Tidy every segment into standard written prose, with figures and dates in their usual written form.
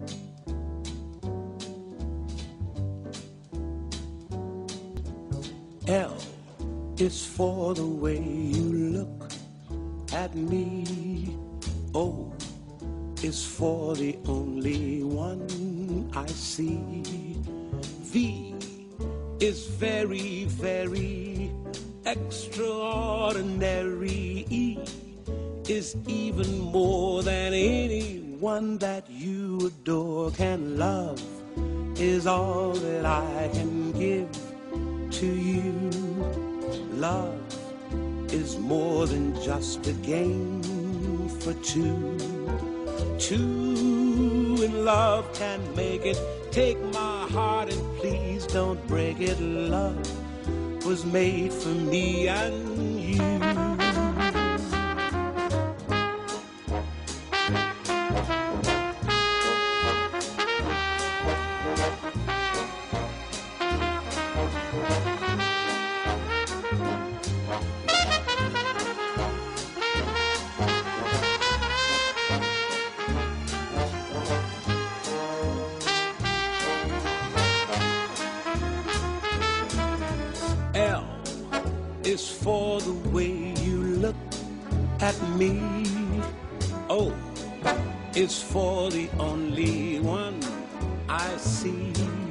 L is for the way you look at me. O is for the only one I see. V is very, very extraordinary. E is even more than anyone that you adore can love, is all that I can give to you. Love is more than just a game for two. Two in love can make it. Take my heart and please don't break it. Love was made for me and you. L is for the way you look at me. O is for the only one I see.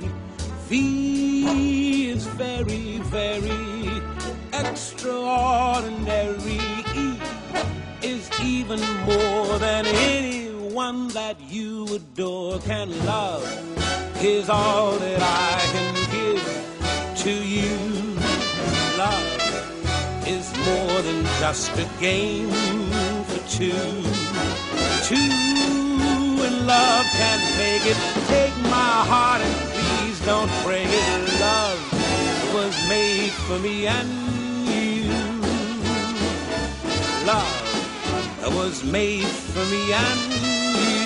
V is very, very extraordinary. E is even more than anyone that you adore can love, is all that I can give to you. Love is more than just a game for two. Two in love can make it. Take my heart and please don't break it. Love was made for me and you. Love was made for me and you.